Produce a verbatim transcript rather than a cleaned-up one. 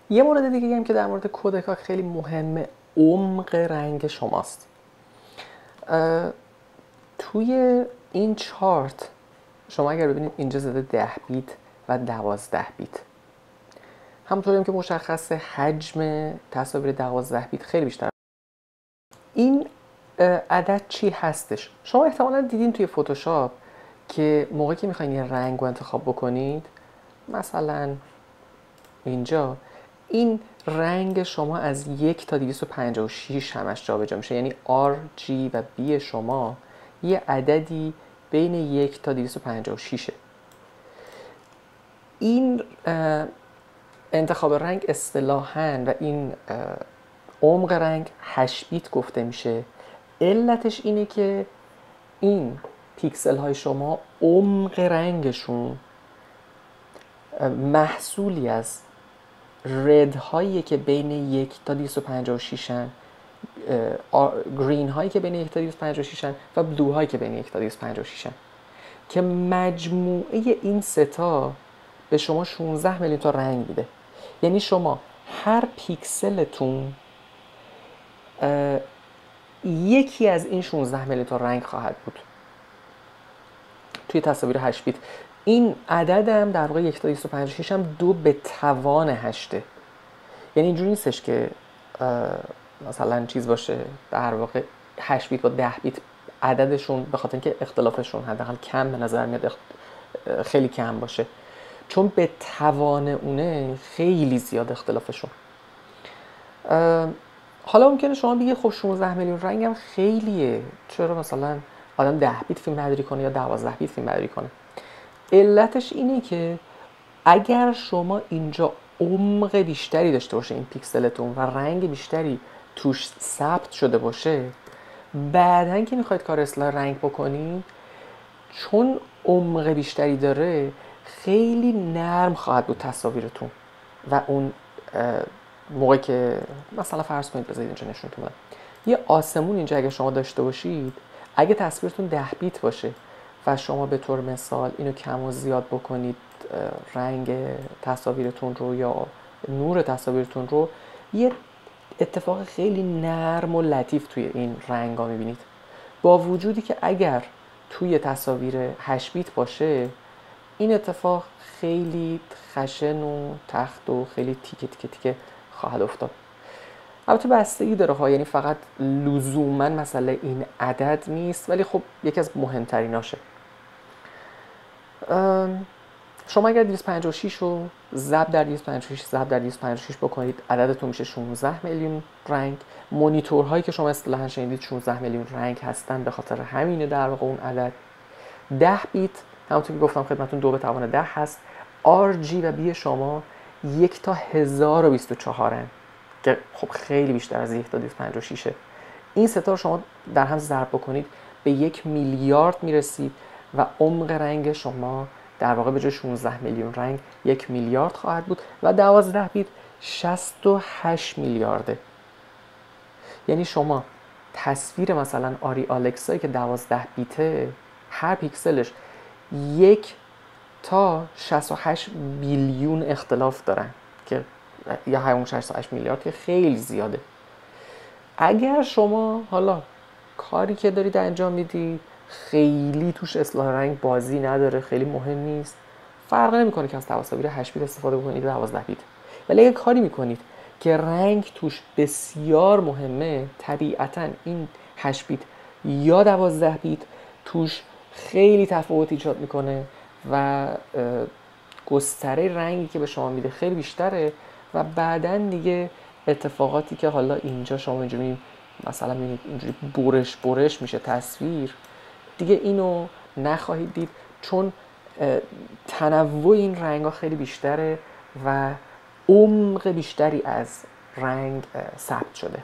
یه مورد دیگه هم که در مورد کودکاک خیلی مهمه، عمق رنگ شماست. توی این چارت شما اگر ببینید اینجا زده ده بیت و دوازده بیت. همونطوری هم که مشخصه حجم تصاویر دوازده بیت خیلی بیشتر. این عدد چی هستش؟ شما احتمالا دیدین توی فتوشاپ که موقعی که میخواین یه رنگ رو انتخاب بکنید، مثلا اینجا این رنگ شما از یک تا دویست و پنجاه و شش همش جابجا میشه، یعنی آر، جی و بی شما یه عددی بین یک تا دویست و پنجاه و شش. این انتخاب رنگ اصطلاحاً و این عمق رنگ هشت بیت گفته میشه. علتش اینه که این پیکسل های شما عمق رنگشون محصولی از رد هایی که بین یک تا دویست و پنجاه و شش هن، گرین هایی که بین یک تا دویست و پنجاه و شش هن و بلو هایی که بین یک تا دویست و پنجاه و شش هن، که مجموعه این ستا به شما شانزده میلیون تا رنگ میده. یعنی شما هر پیکسلتون یکی از این شانزده میلیون تا رنگ خواهد بود توی تصاویر هشت بیت. این عدد هم در واقع یک تا دویست و پنجاه و شش هم دو به توان هشته. یعنی اینجوری نیستش که مثلا چیز باشه در واقع هشت بیت با ده بیت عددشون به خاطر اینکه اختلافشون حداقل کم به نظر میاد خیلی کم باشه، چون به توان اونه خیلی زیاد اختلافشون. حالا ممکنه شما بگید خب شانزده میلیون رنگ هم خیلیه، چرا مثلا آدم ده بیت فیلم برداری کنه یا دوازده بیت فیلم برداری کنه؟ علتش اینه که اگر شما اینجا عمق بیشتری داشته باشه این پیکسلتون و رنگ بیشتری توش ثبت شده باشه، بعدن که میخواید کار اصلاح رنگ بکنید، چون عمق بیشتری داره خیلی نرم خواهد بود تصاویرتون و اون موقعی که مثلا فرض کنید بذارید اینجا نشونتون بدم یه آسمون اینجا اگه شما داشته باشید، اگه تصویرتون ده بیت باشه و شما به طور مثال اینو کم و زیاد بکنید رنگ تصاویرتون رو یا نور تصاویرتون رو، یه اتفاق خیلی نرم و لطیف توی این رنگ ها میبینید، با وجودی که اگر توی تصاویر هشت بیت باشه این اتفاق خیلی خشن و تخت و خیلی تیکه تیکه تیکه خواهد افتاد. البته بستگی داره ها، یعنی فقط لزوما مسئله این عدد نیست، ولی خب یکی از مهمتریناشه. شما اگر دویست و پنجاه و شش رو ضرب در دویست و پنجاه و شش ضرب در دویست و پنجاه و شش بکنید، عددتون میشه شانزده میلیون رنگ. مانیتورهایی که شما اصطلاحاً شنیدید شانزده میلیون رنگ هستن، به خاطر همینه در واقع اون عدد. ده بیت همونطور که گفتم خدمتتون دو به توان ده هست. آر، جی و بی شما یک تا هزار و بیست و چهار هن که خب خیلی بیشتر از یک تا دویست و پنجاه و شش. این ستا رو شما در هم ضرب بکنید به یک میلیارد میرسید و عمق رنگ شما در واقع به جای شانزده میلیون رنگ یک میلیارد خواهد بود و دوازده بیت شصت و هشت میلیارده. یعنی شما تصویر مثلا آری آلکسایی که دوازده بیته، هر پیکسلش یک تا شصت و هشت بیلیون اختلاف دارن که یا همون شصت و هشت میلیارد که خیلی زیاده. اگر شما حالا کاری که دارید انجام میدید خیلی توش اصلاح رنگ بازی نداره، خیلی مهم نیست، فرق نمیکنه که از تصاویر هشت بیت استفاده بکنید یا دوازده بیت. ولی اگه کاری میکنید که رنگ توش بسیار مهمه، طبیعتا این هشت بیت یا دوازده بیت توش خیلی تفاوت ایجاد میکنه و گستره رنگی که به شما میده خیلی بیشتره و بعدن دیگه اتفاقاتی که حالا اینجا شما اینجوری مثلا میبینید اینجوری برش برش میشه تصویر، دیگه اینو نخواهید دید، چون تنوع این رنگ ها خیلی بیشتره و عمق بیشتری از رنگ ثبت شده.